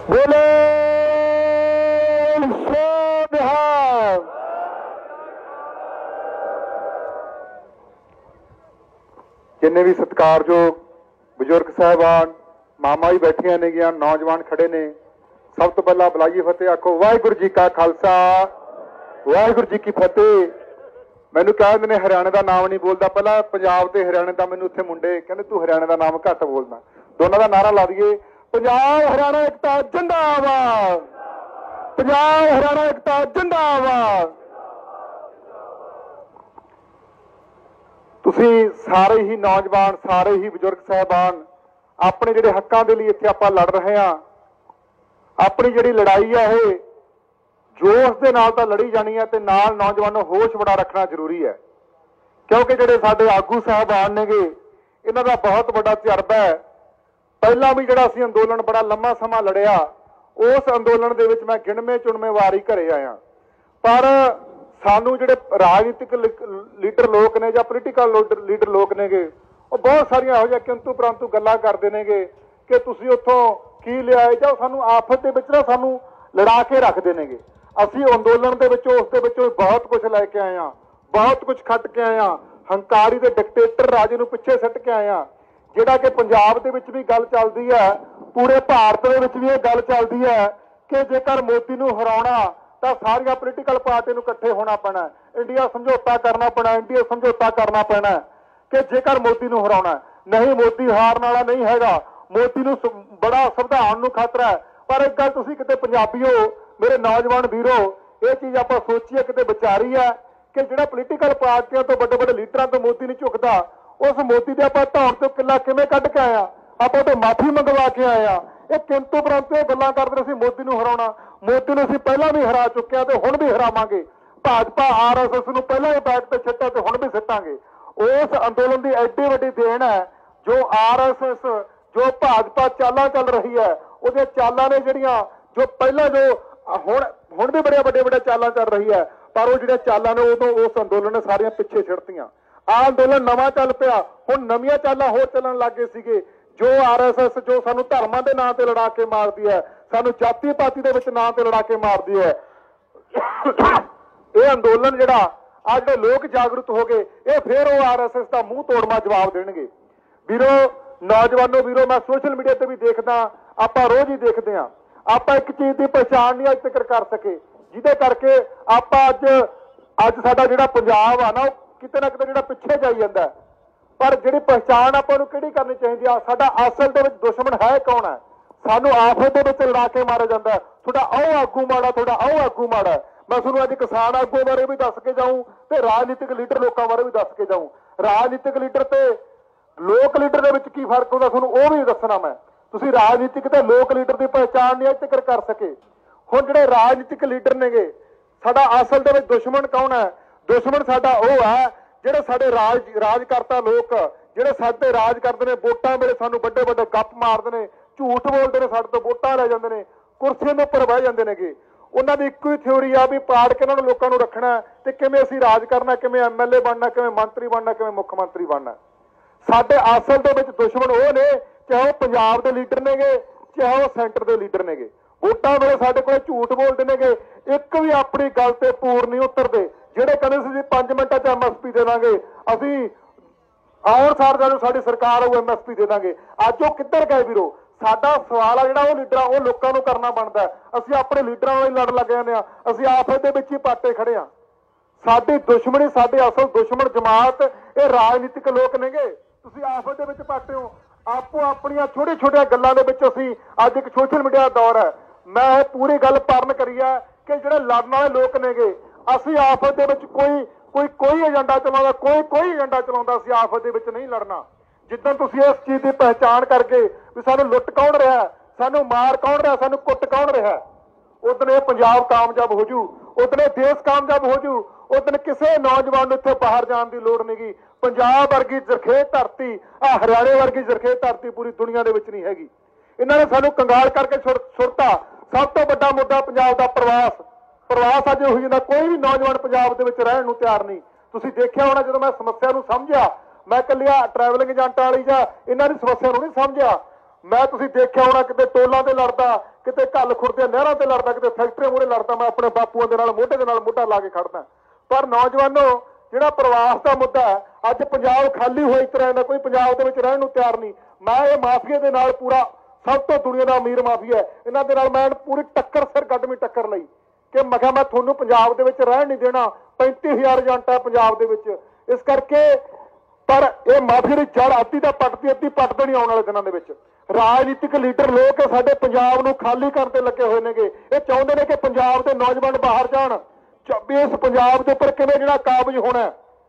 बोले बिहार। जिन्ने भी सत्कारयोग बजुर्ग साहबान मामा भी बैठिया ने गया, नौजवान खड़े ने, सब तो पहला बुलाइए फतेह आखो वाहिगुरू जी का खालसा वाहिगुरू जी की फतेह। मैनू कहते ने हरियाणे का नाम नहीं बोलता, पहला पंजाब ते हरियाणे का मैनू उत्थे मुंडे कहते तू हरियाणे का नाम घट बोलना, दोनों का नारा ला दिए पंजाब हरियाणा एकता जिंदाबाद, पंजाब हरियाणा एकता जिंदाबाद। तुसी सारे ही नौजवान, सारे ही बजुर्ग साहबान अपने जिहड़े हक्कां दे लई इत्थे आपां लड़ रहे हैं, अपनी जिहड़ी लड़ाई है ये जोश दे नाल तां लड़ी जानी है, ते नाल नौजवानों होश बड़ा रखना जरूरी है, क्योंकि जिहड़े साडे आगू साहबान नेगे इन्हां दा बहुत बड़ा तजर्बा है। पहला भी जिहड़ा असीं अंदोलन बड़ा लंबा समा लड़िया, उस अंदोलन दे विच मैं गिणवे चुणवे वारी घरे आया, पर सानू जिहड़े राजनीतिक लीडर लोग ने जां पोलीटिकल लीडर लोग नेगे वो बहुत सारियां इहो जिहियां किंतु परंतु गल्लां करदे नेगे कि तुसीं उत्थों की लिआए, जां सानू आफत दे विच ना सानू लड़ा के रखदे नेगे। असीं अंदोलन दे विचों उस दे विचों बहुत कुछ लैके आए हां, बहुत कुछ खट के आए हां, हंकारी दे डिकटेटर राजे नूं पिछे सट के आए हां। जिहड़ा कि पंजाब दे विच भी गल चलदी है, पूरे भारत दे विच भी ये गल चलदी है कि जेकर मोदी नूं हराउणा तां सारियां पोलीटिकल पार्टी नूं इकट्ठे होना पैना, इंडिया समझौता करना पैना, इंडिया समझौता करना पैना कि जेकर मोदी नूं हराउणा। नहीं, मोदी हारन वाला नहीं हैगा, मोदी नूं बड़ा संविधान नूं खतरा है। पर एक गल तुसीं किते पंजाबीओ, मेरे नौजवान वीरो, ये चीज़ आपां सोचीए किते विचारी है कि जिहड़ा पोलीटिकल पार्टियां तो बड़े बड़े लीडरां तो मोदी नहीं झुकदा, उस मोदी दे आपां धौण तो किला किवें कढ के आए, आपां तो माफी मंगवा के आए। ये किंतु परंतु ये गल्लां करदे असीं मोदी नूं हराउणा, मोदी नूं असीं पहिलां भी हरा चुके हैं ते हुण भी हरावांगे। भाजपा RSS नूं पहिलां ही बैक ते सिੱਟਿਆ ते हुण भी सिੱਟਾਂਗੇ। उस अंदोलन की एड्डी वड्डी देन है जो RSS जो भाजपा चालां चल रही है, उहदे चालां ने जिहड़ियां जो पहला जो हुण भी बड़े बड़े बड़े चालां चल रही है, पर वो जिहड़े चालां ने उदों उस अंदोलन ने सारियां पिछे छिड़तियां। आ अंदोलन नवां चल पिया, हुण नवीआं चालां होर चलण लग गए सीगे। जो RSS जो सानू धर्मां दे नां ते लड़ा के मारदी है, सानू जाति पाति दे विच नां ते लड़ा के मारदी है। ये अंदोलन जिहड़ा आज दे लोग जागरूक हो गए, ये फिर वो RSS का मूँह तोड़वा जवाब देणगे। वीरो नौजवानों वीरो, मैं सोशल मीडिया ते भी देखदा, आपां रोज़ ही देखदे हां, आपां एक चीज़ की पहचान नहीं अज तक कर सके, जिहदे करके आपां अज साडा जिहड़ा पंजाब आ ना किते ना किते जिहड़ा पिछे जाई जांदा। पर जिहड़ी पहचान आपां नूं किहड़ी करनी चाहीदी आ, साडा असल दे विच दुश्मन है कौन है? सानू आफत दे विच लड़ा के मारिया जांदा, तुहाडा आओ आगू माड़ा, तुहाडा आओ आगू माड़ा। मैं तुहानूं अज किसान आगू बारे भी दस के जाऊँ ते राजनीतिक लीडर लोकां बारे भी दस के जाऊँ। राजनीतिक लीडर ते लोक लीडर दे विच की फर्क हुंदा तुहानूं वो भी दसना मैं। तुसीं राजनीतिक ते लोक लीडर की पहचान नहीं अज तक कर सके। हुण जिहड़े राजनीतिक लीडर नेगे, साडा असल दे विच दुश्मन कौन है? दुश्मन साडा वो है जिहड़े साडे राजकर्ता लोक जिहड़े साडे राज करदे ने, वोटां वेले सानूं वड्डे वड्डे गप्प मारदे ने, झूठ बोलदे ने, साडे तो वोटां लै जांदे ने, कुर्सियां दे उपर बह जांदे नेगे। उन्हां दी इक्को ही थ्योरी आ भी पाड़ के उन्हां नूं लोकां नूं रखना ते किवें असीं राज करना, किवें MLA बनना, किवें मंत्री बनना, किवें मुख मंत्री बनना। साडे असल दे विच दुश्मन वो ने, चाहे वो पंजाब दे लीडर नेगे, चाहे वो सेंटर दे लीडर नेगे। वोटां वेले साडे कोल झूठ बोलदे नेगे, एक भी अपनी गल ते पूर नहीं उतरदे। ਜਿਹੜੇ ਕਹਿੰਦੇ ਸੀ 5 ਮਿੰਟਾਂ 'ਚ MSP ਦੇ ਦਾਂਗੇ, ਅਸੀਂ ਆਉਣ ਸਾਰ ਜਦੋਂ ਸਾਡੀ ਸਰਕਾਰ ਆਊ MSP ਦੇ ਦਾਂਗੇ। ਅੱਜ ਉਹ ਕਿੱਧਰ ਗਏ ਵੀਰੋ? ਸਾਡਾ ਸਵਾਲ ਆ ਜਿਹੜਾ ਉਹ ਲੀਡਰਾਂ ਉਹ ਲੋਕਾਂ ਨੂੰ ਕਰਨਾ ਬਣਦਾ। ਅਸੀਂ ਆਪਣੇ ਲੀਡਰਾਂ ਨਾਲ ਹੀ ਲੜ ਲੱਗ ਜਾਂਦੇ ਆ, ਅਸੀਂ ਆਫਤ ਦੇ ਵਿੱਚ ਹੀ ਪਾਟੇ ਖੜੇ ਆ। ਸਾਡੀ ਦੁਸ਼ਮਣੀ, ਸਾਡੇ ਅਸਲ ਦੁਸ਼ਮਣ ਜਮਾਤ ਇਹ ਰਾਜਨੀਤਿਕ ਲੋਕ ਨੇਗੇ। ਤੁਸੀਂ ਆਫਤ ਦੇ ਵਿੱਚ ਪਾਟੇ ਹੋ, ਆਪੋ ਆਪਣੀਆਂ ਛੋਟੀਆਂ ਛੋਟੀਆਂ ਗੱਲਾਂ ਦੇ ਵਿੱਚ। ਅਸੀਂ ਅੱਜ ਇੱਕ ਸੋਸ਼ਲ ਮੀਡੀਆ ਦਾ ਦੌਰ ਹੈ, ਮੈਂ ਇਹ ਪੂਰੀ ਗੱਲ ਪਰਨ ਕਰੀ ਹੈ ਕਿ ਜਿਹੜੇ ਲੜਨ ਵਾਲੇ ਲੋਕ ਨੇਗੇ, ਅਸੀਂ ਆਫਤ ਦੇ ਵਿੱਚ ਕੋਈ ਏਜੰਡਾ ਚਲਾਉਂਦਾ, ਕੋਈ ਏਜੰਡਾ ਚਲਾਉਂਦਾ, ਅਸੀਂ ਆਫਤ ਦੇ ਵਿੱਚ ਨਹੀਂ ਲੜਨਾ। ਜਿੱਦਾਂ ਤੁਸੀਂ ਇਸ ਚੀਜ਼ ਦੀ ਪਹਿਚਾਣ ਕਰਕੇ ਵੀ ਸਾਨੂੰ ਲੁੱਟ ਕੌਣ ਰਿਹਾ, ਸਾਨੂੰ ਮਾਰ ਕੌਣ ਰਿਹਾ, ਸਾਨੂੰ ਕੁੱਟ ਕੌਣ ਰਿਹਾ, ਉਦਣ ਇਹ ਪੰਜਾਬ ਕਾਮਯਾਬ ਹੋ ਜੂ, ਉਦਣ ਇਹ ਦੇਸ਼ ਕਾਮਯਾਬ ਹੋ ਜੂ। ਉਦਣ ਕਿਸੇ ਨੌਜਵਾਨ ਨੂੰ ਇੱਥੇ ਬਾਹਰ ਜਾਣ ਦੀ ਲੋੜ ਨਹੀਂਗੀ। ਪੰਜਾਬ ਵਰਗੀ ਜ਼ਰਖੇਜ਼ ਧਰਤੀ, ਹਰਿਆਣੇ ਵਰਗੀ ਜ਼ਰਖੇਜ਼ ਧਰਤੀ ਪੂਰੀ ਦੁਨੀਆ ਦੇ ਵਿੱਚ ਨਹੀਂ ਹੈਗੀ। ਇਹਨਾਂ ਨੇ ਸਾਨੂੰ ਕੰਗਾਲ ਕਰਕੇ ਸੁੱਟਤਾ। ਸਭ ਤੋਂ ਵੱਡਾ ਮੁੱਦਾ ਪੰਜਾਬ ਦਾ ਪ੍ਰਵਾਸ ਅੱਜ ਹੋਈ ਜਾਂਦਾ। ਕੋਈ ਵੀ ਨੌਜਵਾਨ ਪੰਜਾਬ ਦੇ ਵਿੱਚ ਰਹਿਣ ਨੂੰ ਤਿਆਰ ਨਹੀਂ। ਤੁਸੀਂ ਦੇਖਿਆ ਹੋਣਾ, ਜਦੋਂ ਮੈਂ ਸਮੱਸਿਆ ਨੂੰ ਸਮਝਿਆ, मैं कलिया ट्रैवलिंग एजेंट वाली ਜਾਂ ਇਹਨਾਂ ਦੀ ਸਮੱਸਿਆ ਨੂੰ नहीं समझिया। मैं तुसीं देखिया होना किते टोलों से लड़दा, ਕਿਤੇ ਘੱਲ ਖੁਰਦੇ ਨਹਿਰਾਂ ਤੇ ਲੜਦਾ, ਕਿਤੇ ਫੈਕਟਰੀਆਂ ਮੂਹਰੇ ਲੜਦਾ। ਮੈਂ ਆਪਣੇ ਬਾਪੂਆਂ ਦੇ ਨਾਲ ਮੋਢੇ ਦੇ ਨਾਲ ਮੋਢਾ ਲਾ ਕੇ ਖੜਦਾ। ਪਰ ਨੌਜਵਾਨੋ, ਜਿਹੜਾ ਪ੍ਰਵਾਸ ਦਾ ਮੁੱਦਾ ਹੈ, ਅੱਜ ਪੰਜਾਬ ਖਾਲੀ ਹੋਈ ਤਰ੍ਹਾਂ ਦਾ, ਕੋਈ ਪੰਜਾਬ ਦੇ ਵਿੱਚ ਰਹਿਣ ਨੂੰ ਤਿਆਰ ਨਹੀਂ। ਮੈਂ ਇਹ ਮਾਫੀਏ ਦੇ ਨਾਲ ਪੂਰਾ, ਸਭ ਤੋਂ ਦੁਨੀਆ ਦਾ ਅਮੀਰ ਮਾਫੀਆ ਹੈ, ਇਹਨਾਂ ਦੇ ਨਾਲ ਮੈਂ ਪੂਰੀ ਟੱਕਰ, ਸਿਰ ਕੱਢਵੀਂ ਟੱਕਰ ਲਈ ਕਿ ਮੈਂ ਕਿਹਾ ਮੈਂ ਤੁਹਾਨੂੰ ਪੰਜਾਬ ਦੇ ਵਿੱਚ ਰਹਿਣ ਨਹੀਂ ਦੇਣਾ। 35,000 ਏਜੰਟ ਹੈ ਪੰਜਾਬ ਦੇ ਵਿੱਚ, ਇਸ ਕਰਕੇ। ਪਰ ਇਹ ਮਾਫੀਆ ਦੀ ਜੜ ਅੱਧੀ ਤਾਂ ਪੱਟਦੀ, ਅੱਧੀ ਪੱਟ ਦੇਣੀ ਆਉਣ ਵਾਲੇ ਦਿਨਾਂ ਦੇ ਵਿੱਚ। ਰਾਜਨੀਤਿਕ ਲੀਡਰ ਲੋਕ ਸਾਡੇ ਪੰਜਾਬ ਨੂੰ ਖਾਲੀ ਕਰਨ ਤੇ ਲੱਗੇ ਹੋਏ ਨੇਗੇ। ਇਹ ਚਾਹੁੰਦੇ ਨੇ ਕਿ ਪੰਜਾਬ ਦੇ ਨੌਜਵਾਨ ਬਾਹਰ ਜਾਣ। ਇਸ ਪੰਜਾਬ ਦੇ ਉੱਪਰ ਕਿਵੇਂ ਜਿਹੜਾ ਕਾਬਜ਼ ਹੋਣਾ।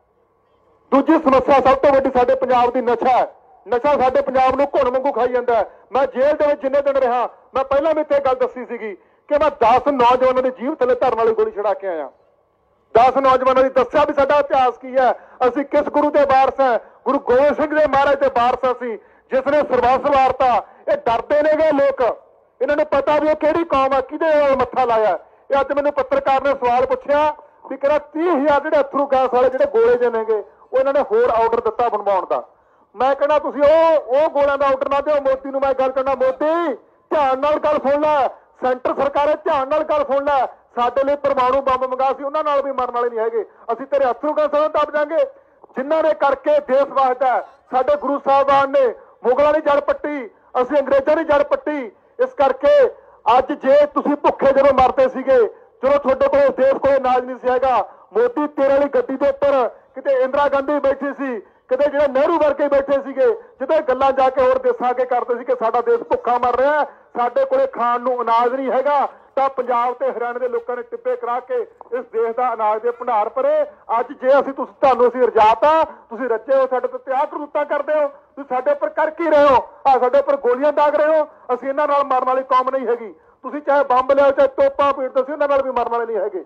ਦੂਜੀ ਸਮੱਸਿਆ ਸਭ ਤੋਂ ਵੱਡੀ ਸਾਡੇ ਪੰਜਾਬ ਦੀ ਨਸ਼ਾ ਹੈ। ਨਸ਼ਾ ਸਾਡੇ ਪੰਜਾਬ ਨੂੰ ਘੁਣ ਵਾਂਗੂ ਖਾਈ ਜਾਂਦਾ ਹੈ। ਮੈਂ ਜੇਲ੍ਹ ਦੇ ਵਿੱਚ ਜਿੰਨੇ ਦਿਨ ਰਿਹਾ, ਮੈਂ ਪਹਿਲਾਂ ਵੀ ਇੱਥੇ ਗੱਲ ਦੱਸੀ ਸੀਗੀ ਕਿ ਮੈਂ 10 ਨੌਜਵਾਨਾਂ ਦੀ ਜੀਭ ਥੱਲੇ ਧਰਨ ਵਾਲੀ ਗੋਲੀ ਛੁਡਾ ਕੇ ਆਇਆ। 10 ਨੌਜਵਾਨਾਂ ਦੀ ਦੱਸਿਆ ਵੀ ਸਾਡਾ ਇਤਿਹਾਸ ਕੀ ਹੈ, ਅਸੀਂ ਕਿਸ ਗੁਰੂ ਦੇ ਵਾਰਸ ਹੈ। ਗੁਰੂ ਗੋਬਿੰਦ ਸਿੰਘ ਦੇ ਮਹਾਰਾਜ ਦੇ ਵਾਰਸ ਅਸੀਂ, ਜਿਸ ਨੇ ਸਰਬੱਤ ਵਾਰਤਾ। ਇਹ ਡਰਦੇ ਨੇਗੇ ਲੋਕ, ਇਹਨਾਂ ਨੂੰ ਪਤਾ ਵੀ ਇਹ ਕਿਹੜੀ ਕੌਮ ਹੈ, ਕਿਹਦੇ ਨਾਲ ਮੱਥਾ ਲਾਇਆ। ਇਹ ਅੱਜ ਮੈਨੂੰ ਪੱਤਰਕਾਰ ਨੇ ਸਵਾਲ ਪੁੱਛਿਆ ਵੀ ਕਹਿੰਦਾ 30,000 ਜਿਹੜੇ ਅਥਰੂ ਗੈਸ ਵਾਲੇ ਜਿਹੜੇ ਗੋਲੇ ਜੇ ਨੇਗੇ, ਉਹ ਇਹਨਾਂ ਨੇ ਹੋਰ ਆਰਡਰ ਦਿੱਤਾ ਬਣਵਾਉਣ ਦਾ। ਮੈਂ ਕਹਿੰਦਾ ਤੁਸੀਂ ਉਹ ਗੋਲਿਆਂ ਦਾ ਆਰਡਰ ਨਾ ਦਿਓ। ਮੋਦੀ ਨੂੰ ਮੈਂ ਗੱਲ ਕਰਨਾ, ਮੋਦੀ ਧਿਆਨ ਨਾਲ ਗੱਲ ਸੁਣ ਲੈ, ਸੈਂਟਰ ਸਰਕਾਰ ਧਿਆਨ ਨਾਲ ਗੱਲ ਸੁਣ ਲੈ। ਸਾਡੇ ਲਈ ਪਰਮਾਣੂ ਬੰਬ ਮੰਗਾ ਸੀ, ਉਹਨਾਂ ਨਾਲ ਵੀ ਮਰਨ ਵਾਲੇ ਨਹੀਂ ਹੈਗੇ। ਅਸੀਂ ਤੇਰੇ ਅਥਰੂ ਗੈਸ ਨਾਲ ਦੱਬ ਜਾਾਂਗੇ, ਜਿਨ੍ਹਾਂ ਨੇ ਕਰਕੇ ਦੇਸ਼ ਵਾਸਤਾ। ਸਾਡੇ ਗੁਰੂ ਸਾਹਿਬਾਨ ਨੇ ਮੁਗਲਾਂ ਦੀ ਜੜ ਪੱਟੀ, ਅਸੀਂ ਅੰਗਰੇਜ਼ਾਂ ਦੀ ਜੜ ਪੱਟੀ। ਇਸ ਕਰਕੇ ਅੱਜ ਜੇ ਤੁਸੀਂ ਭੁੱਖੇ ਜਦੋਂ ਮਰਦੇ ਸੀਗੇ, ਚਲੋ ਤੁਹਾਡੇ ਕੋਲ ਦੇਸ਼ ਕੋਲ ਅਨਾਜ ਨਹੀਂ ਸੀ ਹੈਗਾ। ਮੋਦੀ ਤੇਰੇ ਵਾਲੀ ਗੱਡੀ ਦੇ ਉੱਪਰ ਕਿਤੇ ਇੰਦਰਾ ਗਾਂਧੀ ਬੈਠੀ ਸੀ, ਕਿਤੇ ਜਿਹੜੇ ਨਹਿਰੂ ਵਰਗੇ ਬੈਠੇ ਸੀਗੇ, ਜਿੱਥੇ ਗੱਲਾਂ ਜਾ ਕੇ ਹੋਰ ਦੇਸ਼ਾਂ ਅੱਗੇ ਕਰਦੇ ਸੀ ਕਿ ਸਾਡਾ ਦੇਸ਼ ਭੁੱਖਾ ਮਰ ਰਿਹਾ, ਸਾਡੇ ਕੋਲੇ ਖਾਣ ਨੂੰ ਅਨਾਜ ਨਹੀਂ ਹੈਗਾ। ਤਾਂ ਪੰਜਾਬ ਤੇ ਹਰਿਆਣੇ ਦੇ ਲੋਕਾਂ ਨੇ ਟਿੱਬੇ ਕਰਾ ਕੇ ਇਸ ਦੇਸ਼ ਦਾ ਅਨਾਜ ਦੇ ਭੰਡਾਰ ਭਰੇ। ਅੱਜ ਜੇ ਅਸੀਂ ਤੁਹਾਨੂੰ ਅਸੀਂ ਰਜਾਤਾ, ਤੁਸੀਂ ਰੱਜੇ ਹੋ, ਸਾਡੇ ਤੇ ਤਿਆਗ ਕਰੂਤਾ ਕਰਦੇ ਹੋ, ਤੁਸੀਂ ਸਾਡੇ ਉੱਪਰ ਕਰ ਕੀ ਰਹੇ ਹੋ? ਸਾਡੇ ਉੱਪਰ ਗੋਲੀਆਂ ਦਾਗ ਰਹੇ ਹੋ। ਅਸੀਂ ਇਹਨਾਂ ਨਾਲ ਮਰਨ ਵਾਲੀ ਕੌਮ ਨਹੀਂ ਹੈਗੀ। ਤੁਸੀਂ ਚਾਹੇ ਬੰਬ ਲਿਆਓ, ਚਾਹੇ ਤੋਪਾਂ ਪੀੜਦੇ, ਅਸੀਂ ਇਹਨਾਂ ਨਾਲ ਵੀ ਮਰਨ ਵਾਲੇ ਨਹੀਂ ਹੈਗੇ।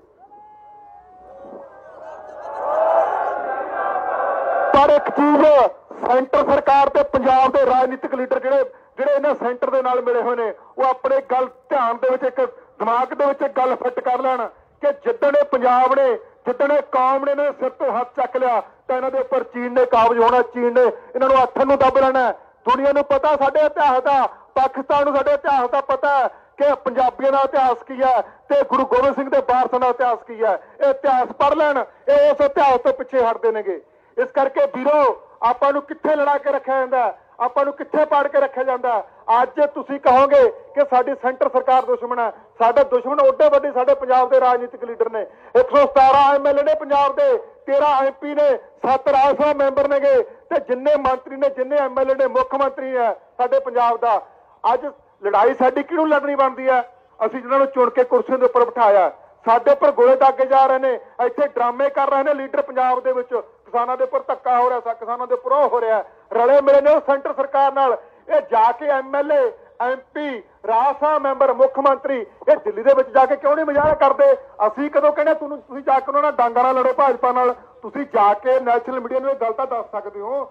ਪਰ ਇੱਕ ਚੀਜ਼, ਸੈਂਟਰ ਸਰਕਾਰ ਤੇ ਪੰਜਾਬ ਦੇ ਰਾਜਨੀਤਿਕ ਲੀਡਰ ਜਿਹੜੇ ਇਹਨਾਂ ਸੈਂਟਰ ਦੇ ਨਾਲ ਮਿਲੇ ਹੋਏ ਨੇ, ਉਹ ਆਪਣੇ ਗੱਲ ਧਿਆਨ ਦੇ ਵਿੱਚ, ਇੱਕ ਦਿਮਾਗ ਦੇ ਵਿੱਚ ਗੱਲ ਫਿੱਟ ਕਰ ਲੈਣ ਕਿ ਜਿੱਦਣ ਇਹ ਪੰਜਾਬ ਨੇ, ਜਿੱਦਣ ਇਹ ਕੌਮ ਨੇ ਇਹਨਾਂ ਦੇ ਸਿਰ ਤੋਂ ਹੱਥ ਚੱਕ ਲਿਆ, ਤਾਂ ਇਹਨਾਂ ਦੇ ਉੱਪਰ ਚੀਨ ਨੇ ਕਾਬਜ਼ ਹੋਣਾ। ਚੀਨ ਨੇ ਇਹਨਾਂ ਨੂੰ ਹੱਥਾਂ ਨੂੰ ਦੱਬ ਲੈਣਾ। ਦੁਨੀਆ ਨੂੰ ਪਤਾ ਸਾਡੇ ਇਤਿਹਾਸ ਦਾ, ਪਾਕਿਸਤਾਨ ਨੂੰ ਸਾਡੇ ਇਤਿਹਾਸ ਦਾ ਪਤਾ ਹੈ ਕਿ ਪੰਜਾਬੀਆਂ ਦਾ ਇਤਿਹਾਸ ਕੀ ਹੈ ਤੇ ਗੁਰੂ ਗੋਬਿੰਦ ਸਿੰਘ ਦੇ ਵਾਰਸਾਂ ਦਾ ਇਤਿਹਾਸ ਕੀ ਹੈ। ਇਹ ਇਤਿਹਾਸ ਪੜ੍ਹ ਲੈਣ, ਇਹ ਉਸ ਇਤਿਹਾਸ ਤੋਂ ਪਿੱਛੇ ਹਟਦੇ ਨੇਗੇ। ਇਸ ਕਰਕੇ ਵੀਰੋ, ਆਪਾਂ ਨੂੰ ਕਿੱਥੇ ਲੜਾ ਕੇ ਰੱਖਿਆ ਜਾਂਦਾ, ਆਪਾਂ ਨੂੰ ਕਿੱਥੇ ਪਾੜ ਕੇ ਰੱਖਿਆ ਜਾਂਦਾ। ਅੱਜ ਤੁਸੀਂ ਕਹੋਗੇ ਕਿ ਸਾਡੀ ਸੈਂਟਰ ਸਰਕਾਰ ਦੁਸ਼ਮਣ ਹੈ, ਸਾਡੇ ਦੁਸ਼ਮਣ ਓਡੇ ਵੱਡੇ ਸਾਡੇ ਪੰਜਾਬ ਦੇ ਰਾਜਨੀਤਿਕ ਲੀਡਰ ਨੇ। 117 ਐਮਐਲਏ ਨੇ ਪੰਜਾਬ ਦੇ, 13 ਐਮਪੀ ਨੇ, 7 ਰਾਜ ਸਭਾ ਮੈਂਬਰ ਨੇਗੇ, ਤੇ ਜਿੰਨੇ ਮੰਤਰੀ ਨੇ, ਜਿੰਨੇ ਐਮਐਲਏ ਨੇ, ਮੁੱਖ ਮੰਤਰੀ ਹੈ ਸਾਡੇ ਪੰਜਾਬ ਦਾ। ਅੱਜ ਲੜਾਈ ਸਾਡੀ ਕਿਹਨੂੰ ਲੜਨੀ ਬਣਦੀ ਹੈ? ਅਸੀਂ ਜਿਹਨਾਂ ਨੂੰ ਚੁਣ ਕੇ ਕੁਰਸੀਆਂ ਦੇ ਉੱਪਰ ਬਿਠਾਇਆ, ਸਾਡੇ ਉੱਪਰ ਗੋਲੇ ਦਾਗੇ ਜਾ ਰਹੇ ਨੇ, ਇੱਥੇ ਡਰਾਮੇ ਕਰ ਰਹੇ ਨੇ ਲੀਡਰ ਪੰਜਾਬ ਦੇ ਵਿੱਚ। ਕਿਸਾਨਾਂ ਦੇ ਉੱਪਰ ਧੱਕਾ ਹੋ ਰਿਹਾ, ਕਿਸਾਨਾਂ ਦੇ ਉੱਪਰ ਉਹ ਹੋ ਰਿਹਾ, ਰਲੇ ਮਿਲੇ ਨੇ ਉਹ ਸੈਂਟਰ ਸਰਕਾਰ ਨਾਲ। ਇਹ ਜਾ ਕੇ MLA, MP, Rajya Sabha member, ਮੁੱਖ ਮੰਤਰੀ ਇਹ ਦਿੱਲੀ ਦੇ ਵਿੱਚ ਜਾ ਕੇ ਕਿਉਂ ਨਹੀਂ ਮੁਜ਼ਾਹਰਾ ਕਰਦੇ? ਅਸੀਂ ਕਦੋਂ ਕਹਿੰਦੇ ਤੁਸੀਂ ਜਾ ਕੇ ਉਹਨਾਂ ਨਾਲ ਡਾਂਗਾਂ ਨਾਲ ਲੜੋ, ਭਾਜਪਾ ਨਾਲ? ਤੁਸੀਂ ਜਾ ਕੇ ਨੈਸ਼ਨਲ ਮੀਡੀਆ ਨੂੰ ਇਹ ਗੱਲ ਤਾਂ ਦੱਸ ਸਕਦੇ ਹੋ,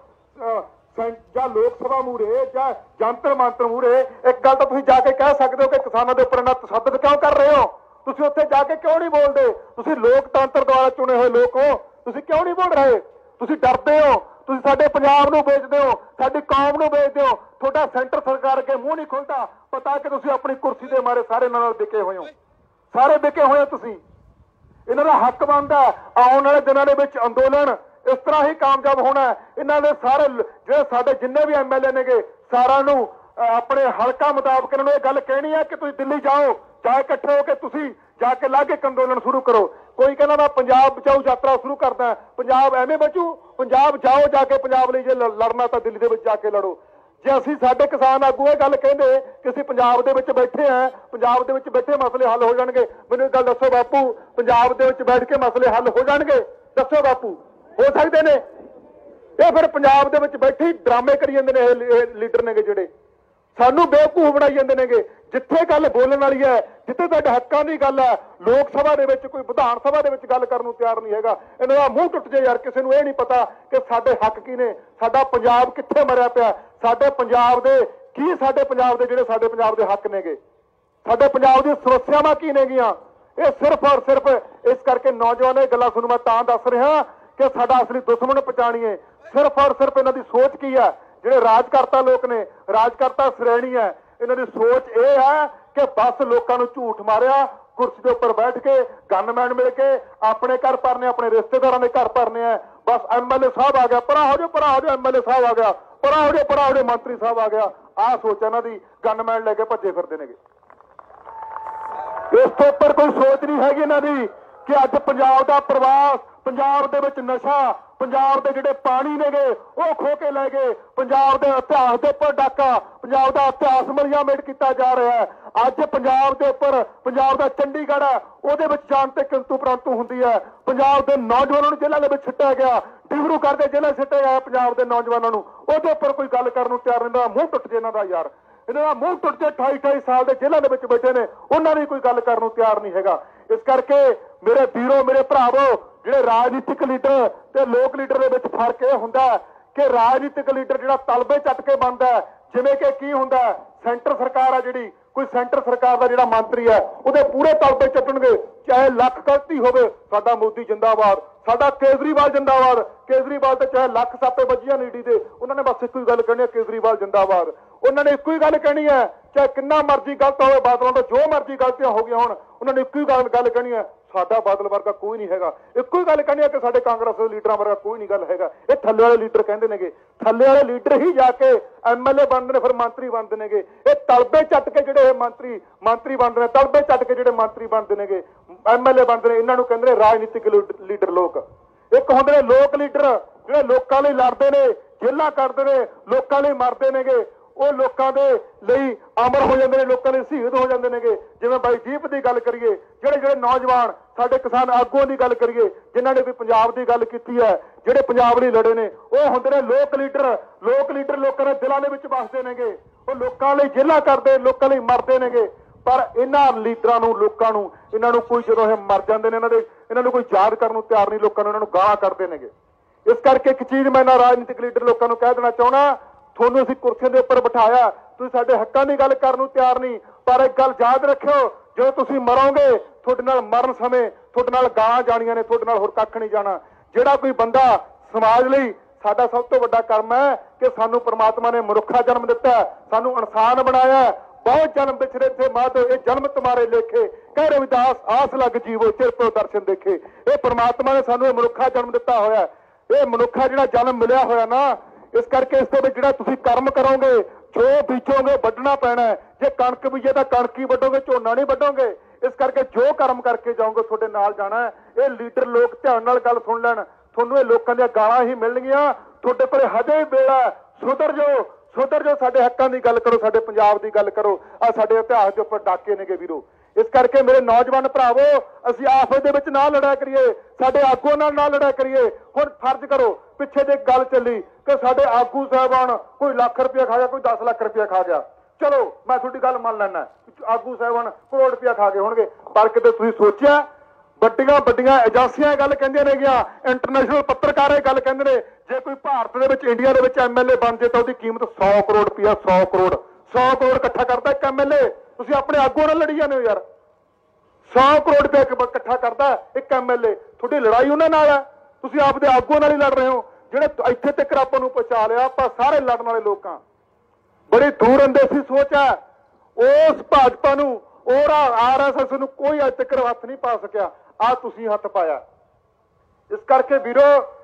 ਜਾਂ ਲੋਕ ਸਭਾ ਮੂਹਰੇ, ਜਾਂ ਜੰਤਰ ਮੰਤਰ ਮੂਹਰੇ ਇੱਕ ਗੱਲ ਤਾਂ ਤੁਸੀਂ ਜਾ ਕੇ ਕਹਿ ਸਕਦੇ ਹੋ ਕਿ ਕਿਸਾਨਾਂ ਦੇ ਉੱਪਰ ਇੰਨਾ ਤਸ਼ੱਦਦ ਕਿਉਂ ਕਰ ਰਹੇ ਹੋ? ਤੁਸੀਂ ਉੱਥੇ ਜਾ ਕੇ ਕਿਉਂ ਨਹੀਂ ਬੋਲਦੇ? ਤੁਸੀਂ ਲੋਕਤੰਤਰ ਦੁਆਰਾ ਚੁਣੇ ਹੋਏ ਲੋਕ ਹੋ, ਤੁਸੀਂ ਕਿਉਂ ਨਹੀਂ ਬੋਲ ਰਹੇ? ਤੁਸੀਂ ਡਰਦੇ ਹੋ, ਤੁਸੀਂ ਸਾਡੇ ਪੰਜਾਬ ਨੂੰ ਵੇਚਦੇ ਹੋ, ਸਾਡੀ ਕੌਮ ਨੂੰ ਵੇਚਦੇ ਹੋ। ਤੁਹਾਡਾ ਸੈਂਟਰ ਸਰਕਾਰ ਅੱਗੇ ਮੂੰਹ ਨਹੀਂ ਖੁੱਲਦਾ। ਪਤਾ ਕਿ ਤੁਸੀਂ ਆਪਣੀ ਕੁਰਸੀ ਦੇ ਮਾਰੇ ਸਾਰੇ ਨਾਲ ਵਿਕੇ ਹੋਏ ਹੋ, ਸਾਰੇ ਵਿਕੇ ਹੋਏ ਹੋ ਤੁਸੀਂ। ਇਹਨਾਂ ਦਾ ਹੱਕ ਬਣਦਾ ਆਉਣ ਵਾਲੇ ਦਿਨਾਂ ਦੇ ਵਿੱਚ ਅੰਦੋਲਨ ਇਸ ਤਰ੍ਹਾਂ ਹੀ ਕਾਮਯਾਬ ਹੋਣਾ। ਇਹਨਾਂ ਦੇ ਸਾਰੇ ਜਿਹੜੇ ਸਾਡੇ ਜਿੰਨੇ ਵੀ ਐਮਐਲਏ ਨੇਗੇ, ਸਾਰਿਆਂ ਨੂੰ ਆਪਣੇ ਹਲਕਾ ਮੁਤਾਬਕ ਇਹਨਾਂ ਨੂੰ ਇਹ ਗੱਲ ਕਹਿਣੀ ਹੈ ਕਿ ਤੁਸੀਂ ਦਿੱਲੀ ਜਾਓ, ਜਾ ਇਕੱਠੇ ਹੋ ਕੇ ਤੁਸੀਂ ਜਾ ਕੇ ਲਾਗੇ ਇੱਕ ਅੰਦੋਲਨ ਸ਼ੁਰੂ ਕਰੋ। ਕੋਈ ਕਹਿੰਦਾ ਮੈਂ ਪੰਜਾਬ ਬਚਾਓ ਯਾਤਰਾ ਸ਼ੁਰੂ ਕਰਦਾ, ਪੰਜਾਬ ਐਵੇਂ ਬਚੂ? ਪੰਜਾਬ ਜਾਓ, ਜਾ ਕੇ ਪੰਜਾਬ ਲਈ ਜੇ ਲੜਨਾ ਤਾਂ ਦਿੱਲੀ ਦੇ ਵਿੱਚ ਜਾ ਕੇ ਲੜੋ। ਜੇ ਅਸੀਂ ਸਾਡੇ ਕਿਸਾਨ ਆਗੂ ਇਹ ਗੱਲ ਕਹਿੰਦੇ ਕਿ ਅਸੀਂ ਪੰਜਾਬ ਦੇ ਵਿੱਚ ਬੈਠੇ ਆ, ਪੰਜਾਬ ਦੇ ਵਿੱਚ ਬੈਠੇ ਮਸਲੇ ਹੱਲ ਹੋ ਜਾਣਗੇ, ਮੈਨੂੰ ਇਹ ਗੱਲ ਦੱਸੋ ਬਾਪੂ, ਪੰਜਾਬ ਦੇ ਵਿੱਚ ਬੈਠ ਕੇ ਮਸਲੇ ਹੱਲ ਹੋ ਜਾਣਗੇ? ਦੱਸੋ ਬਾਪੂ, ਹੋ ਸਕਦੇ ਨੇ? ਇਹ ਫਿਰ ਪੰਜਾਬ ਦੇ ਵਿੱਚ ਬੈਠੇ ਡਰਾਮੇ ਕਰੀ ਜਾਂਦੇ ਨੇ ਇਹ ਲੀਡਰ ਨੇਗੇ, ਜਿਹੜੇ ਸਾਨੂੰ ਬੇਵਕੂਫ ਬਣਾਈ ਜਾਂਦੇ ਨੇਗੇ। ਜਿੱਥੇ ਗੱਲ ਬੋਲਣ ਵਾਲੀ ਹੈ, ਜਿੱਥੇ ਤੁਹਾਡੇ ਹੱਕਾਂ ਦੀ ਗੱਲ ਹੈ, ਲੋਕ ਸਭਾ ਦੇ ਵਿੱਚ, ਕੋਈ ਵਿਧਾਨ ਸਭਾ ਦੇ ਵਿੱਚ ਗੱਲ ਕਰਨ ਨੂੰ ਤਿਆਰ ਨਹੀਂ ਹੈਗਾ। ਇਹਨਾਂ ਦਾ ਮੂੰਹ ਟੁੱਟ ਜੇ ਯਾਰ। ਕਿਸੇ ਨੂੰ ਇਹ ਨਹੀਂ ਪਤਾ ਕਿ ਸਾਡੇ ਹੱਕ ਕੀ ਨੇ, ਸਾਡਾ ਪੰਜਾਬ ਕਿੱਥੇ ਮਰਿਆ ਪਿਆ, ਸਾਡੇ ਪੰਜਾਬ ਦੇ ਕੀ, ਸਾਡੇ ਪੰਜਾਬ ਦੇ ਜਿਹੜੇ ਸਾਡੇ ਪੰਜਾਬ ਦੇ ਹੱਕ ਨੇਗੇ, ਸਾਡੇ ਪੰਜਾਬ ਦੀਆਂ ਸਮੱਸਿਆਵਾਂ ਕੀ ਨੇਗੀਆਂ। ਇਹ ਸਿਰਫ ਔਰ ਸਿਰਫ ਇਸ ਕਰਕੇ ਨੌਜਵਾਨ ਇਹ ਗੱਲਾਂ ਤੁਹਾਨੂੰ ਮੈਂ ਤਾਂ ਦੱਸ ਰਿਹਾ ਕਿ ਸਾਡਾ ਅਸਲੀ ਦੁਸ਼ਮਣ ਪਛਾਣੀਏ। ਸਿਰਫ ਔਰ ਸਿਰਫ ਇਹਨਾਂ ਦੀ ਸੋਚ ਕੀ ਹੈ? ਜਿਹੜੇ ਰਾਜਕਰਤਾ ਲੋਕ ਨੇ, ਰਾਜਕਰਤਾ ਸ਼੍ਰੇਣੀ ਹੈ, ਇਹਨਾਂ ਦੀ ਸੋਚ ਇਹ ਹੈ कि बस लोगों को झूठ मारिया, कुर्सी के उपर बैठ के गनमैन मिल के अपने घर भरने, अपने रिश्तेदारों के घर भरने है। बस MLA साहब आ गया, परा हो जाओ MLA साहब आ गया, परा हो जाओ मंत्री साहब आ गया। आ सोच इन्हों की गनमैन लेके भजे फिरते हैं। इस तो उपर कोई सोच नहीं हैगी इन्हों की कि अज पंजाब का प्रवास, पंजाब दे विच नशा, पंजाब के जिहड़े पानी नेगे वो खो के लै गए, पंजाब के इतिहास के उपर डाका, पंजाब का इतिहास मलियामेट किया जा रहा है। अज पंजाब के उपर पंजाब का चंडीगढ़ है वो जान ते किंतु परंतु होंदी है। पंजाब के नौजवानों को जेलों में छिट्टिया गया, डिब्रूगढ़ के जेलों छिट्टे गए पंजाब के नौजवानों को, वो उपर कोई गल करने तैयार नहीं। मूँह टुट जे इन्हां दा यार, इन्हां दा मूँह टुट जे। 28 साल के जेलों के बैठे ने, उन्होंने कोई गल करने तैयार नहीं हैगा। इस करके मेरे वीरों, मेरे भरावो, जिहड़े राजनीतिक लीडर ते लोक लीडर दे विच फर्क यह हुंदा कि राजनीतिक लीडर जिहड़ा तलबे चट के बनदा है, जिवें कि की हुंदा सेंटर सरकार है जिहड़ी, कोई सेंटर सरकार का जिहड़ा मंत्री है उहदे पूरे तलबे चटणगे, चाहे लख गलती होवे, साडा मोदी जिंदाबाद, साडा केजरीवाल जिंदाबाद। केजरीवाल ते चाहे लख सापे वजिया नीडी दे, उन्होंने बस एक ही गल कहनी है, केजरीवाल जिंदाबाद। उन्होंने एक ही गल कहनी है, चाहे कितना मर्जी गलत हो, बादलों तो जो मर्जी गलतियां हो गई होण, उन्होंने एक ही गल कहनी है, साडा बादल वर्गा कोई नहीं हैगा। एक ही गल कहनी है कि साडे कांग्रेस दे लीडरां वर्गा कोई नहीं गल हैगा। ये थल्ले वाले लीडर कहंदे नेगे, थल्ले वाले लीडर ही जाके MLA बनदे ने, फिर मंत्री बनदे नेगे। ये तलबे चट के जिहड़े मंत्री बनदे ने, तलबे चट के जिहड़े मंत्री बनदे नेगे, MLA बनदे ने, इन्हां नूं कहंदे ने राजनीतिक लीडर लोक। एक हुंदे ने लोक लीडर जिहड़े लोकां लई लड़दे ने, जेलां कढदे ने, लोकां लई मरदे नेगे, वो लोगों के लिए अमर हो जाते हैं, लोगों के शहीद हो जाते हैं। जिवें बाई दीप की गल करिए, जिहड़े जिहड़े नौजवान साडे किसान आगूआं की गल करिए, जिन्होंने भी पंजाब की गल की है, जिहड़े पंजाब लई लड़े ने, वो हुंदे ने लोक लीडर। लोक लीडर लोगों के दिलों दे विच वसदे नेगे, वो लोगों लई जेलां करदे, लोगों लई मरदे नेगे। पर इन्हां लीडरां नूं, लोकां नूं, इन्हां नूं कोई जदों ये मर जांदे ने, इन्हां नूं कोई याद करन नूं तैयार नहीं, लोकां नूं इन्हां नूं गालां कढदे नेगे। इस करके एक चीज़ मैं इन्हां राजनीतिक लीडर लोकां नूं कह देना चाहुंदा, ਤੁਹਾਨੂੰ ਅਸੀਂ ਕੁਰਸੀਆਂ ਦੇ ਉੱਪਰ ਬਿਠਾਇਆ, ਤੁਸੀਂ ਸਾਡੇ ਹੱਕਾਂ ਦੀ ਗੱਲ ਕਰਨ ਨੂੰ ਤਿਆਰ ਨਹੀਂ। ਪਰ ਇੱਕ ਗੱਲ ਯਾਦ ਰੱਖਿਓ, ਜਦੋਂ ਤੁਸੀਂ ਮਰੋਗੇ ਤੁਹਾਡੇ ਨਾਲ ਮਰਨ ਸਮੇਂ ਤੁਹਾਡੇ ਨਾਲ ਗਾਲਾਂ ਜਾਣੀਆਂ ਨੇ, ਤੁਹਾਡੇ ਨਾਲ ਹੋਰ ਕੱਖ ਨਹੀਂ ਜਾਣਾ। ਜਿਹੜਾ ਕੋਈ ਬੰਦਾ ਸਮਾਜ ਲਈ, ਸਾਡਾ ਸਭ ਤੋਂ ਵੱਡਾ ਕਰਮ ਹੈ ਕਿ ਸਾਨੂੰ ਪ੍ਰਮਾਤਮਾ ਨੇ ਮਨੁੱਖਾ ਜਨਮ ਦਿੱਤਾ, ਸਾਨੂੰ ਇਨਸਾਨ ਬਣਾਇਆ। ਬਹੁਤ ਜਨਮ ਵਿਛੜੇ ਥੇ ਮਾਧੋ, ਇਹ ਜਨਮ ਤੁਮਾਰੇ ਲੇਖੇ, ਕਹਿ ਰਵਿਦਾਸ ਆਸ ਲੱਗ ਜੀਵੋ ਚਿਰ ਪਇਓ ਦਰਸ਼ਨ ਦੇਖੇ। ਇਹ ਪ੍ਰਮਾਤਮਾ ਨੇ ਸਾਨੂੰ ਇਹ ਮਨੁੱਖਾ ਜਨਮ ਦਿੱਤਾ ਹੋਇਆ, ਇਹ ਮਨੁੱਖਾ ਜਿਹੜਾ ਜਨਮ ਮਿਲਿਆ ਹੋਇਆ ਨਾ, इस करके इस जो तुम कर्म करोगे, जो बीजोगे वड्ढना पैना है। जे कणक बीजे तो कणक ही वड्ढोगे, झोना नहीं वड्ढोगे। इस करके जो कर्म करके जाओगे थोड़े नाल जाना है। ये लीडर लोग ध्यान नाल गल सुन लैन, थोनू ये लोगों दी गालां ही मिलणगियां, थोड़े पर हजे बेड़ा सुधर जाओ, साडे हक्कां दी गल करो, साडे पंजाब दी गल करो। आ साडे इतिहास दे उपर डाके नेगे वीरो। इस करके मेरे नौजवान भरावो, असीं आपस दे विच ना लड़ाई करिए, साडे आगूआं नाल ना लड़ाई करिए। हुण फर्ज करो, पिछे जे गल चली कि साडे आगू साहिबान कोई लाख रुपया खा गया, कोई 10 लाख रुपया खा गया, चलो मैं तुहाडी गल मान लैना, आगू साहिबान करोड़ रुपया खा गए होणगे। पर किते तुसीं सोचिआ, ਵੱਡੀਆਂ ਏਜੰਸੀਆਂ ਗੱਲ ਕਹਿੰਦੀਆਂ ਨੇ ਗਿਆ, ਇੰਟਰਨੈਸ਼ਨਲ ਪੱਤਰਕਾਰ ਇਹ ਗੱਲ ਕਹਿੰਦੇ ਨੇ, ਜੇ ਕੋਈ ਭਾਰਤ ਦੇ ਵਿੱਚ, ਇੰਡੀਆ ਦੇ ਵਿੱਚ MLA ਬਣ ਜੇ ਤਾਂ ਉਹਦੀ ਕੀਮਤ 100 ਕਰੋੜ ਰੁਪਇਆ, 100 ਕਰੋੜ ਇਕੱਠਾ ਕਰਦਾ ਇੱਕ MLA। ਤੁਸੀਂ ਆਪਣੇ ਆਗੂਆਂ ਨਾਲ ਲੜੀ ਜਾਂਦੇ ਹੋ ਯਾਰ, 100 ਕਰੋੜ ਰੁਪਇਆ ਇਕੱਠਾ ਕਰਦਾ ਇੱਕ MLA। ਤੁਹਾਡੀ ਲੜਾਈ ਉਹਨਾਂ ਨਾਲ ਹੈ, ਤੁਸੀਂ ਆਪਦੇ ਆਗੂਆਂ ਨਾਲ ਹੀ ਲੜ ਰਹੇ ਹੋ, ਜਿਹੜੇ ਇੱਥੇ ਤੱਕ ਆਪਾਂ ਨੂੰ ਪਹੁੰਚਾ ਲਿਆ। ਆਪਾਂ ਸਾਰੇ ਲੜਨ ਵਾਲੇ ਲੋਕਾਂ, ਬੜੀ ਦੂਰ ਅੰਦੇਸੀ ਸੋਚ ਹੈ। ਉਸ ਭਾਜਪਾ ਨੂੰ और RSS ਨੂੰ कोई अज तक हथ नहीं पा सकिया, आ तुसीं हथ पाया। इस करके वीरो,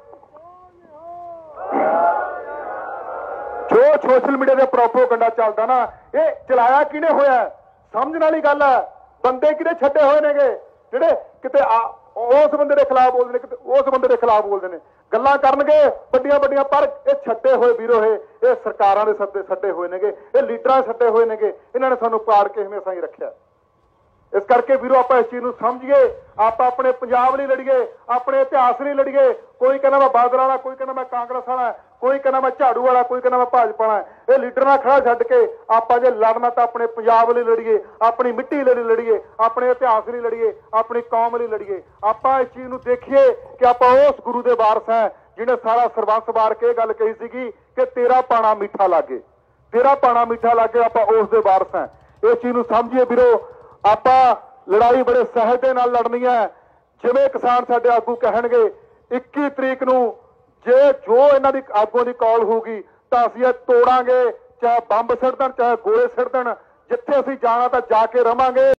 जो सोशल मीडिया पे प्रोपोगंडा चलता ना, ये चलाया किने होया, समझने वाली गल है। बंदे किने छड्डे होए नेगे, जिहड़े किते उस बंदे के खिलाफ बोलते हैं, किते उस बंदे के खिलाफ बोलते हैं, गल्लां करनगे वड्डियां, पर ये छड्डे होए वीरो, ये सरकारां दे छड्डे होए नेगे, ये लीडरां छड्डे होए नेगे, इन्हां ने सानूं पाड़ के हमेशा ही रखिया। इस करके वीरो आप इस चीज़ समझिए, आप अपने पंजाब लिए लड़िए, अपने इतिहास लिए लड़िए। कोई कहना मैं बादल वाला, कोई कहना मैं कांग्रेस वाला, कोई कहना मैं झाड़ू वाला, कोई कहना मैं भाजपा वाला। ये लीडर ना खड़ा छड्ड के आप जे लड़ना तो अपने पंजाब लिए लड़िए, अपनी मिट्टी लिए लड़िए, अपने इतिहास लिए लड़िए, अपनी कौम लिए लड़िए। आप इस चीज़ को देखिए कि आप उस गुरु के वारस हैं जिन्हें सारा सरबंस वार के गल कही सी कि तेरा पाना मीठा लागे, तेरा पाना मीठा लागे। आप उस दे वारस हैं, इस चीज़ को समझिए वीरो। ਆਪਾਂ ਲੜਾਈ ਬੜੇ ਸਹਿਜ ਦੇ ਨਾਲ ਲੜਨੀ ਹੈ। ਜਿਵੇਂ ਕਿਸਾਨ ਸਾਡੇ ਆਗੂ ਕਹਿਣਗੇ 21 ਤਰੀਕ ਨੂੰ ਜੇ ਜੋ ਇਹਨਾਂ ਦੀ ਆਗੂਆਂ ਦੀ ਕਾਲ ਹੋਊਗੀ ਤਾਂ ਅਸੀਂ ਇਹ ਤੋੜਾਂਗੇ, ਚਾਹੇ ਬੰਬ ਸਿੱਟ ਦੇਣ, ਚਾਹੇ ਗੋਲੇ ਸਿੱਟ ਦੇਣ। ਜਿੱਥੇ ਅਸੀਂ ਜਾਣਾ ਤਾਂ ਜਾ ਕੇ ਰਵਾਂਗੇ।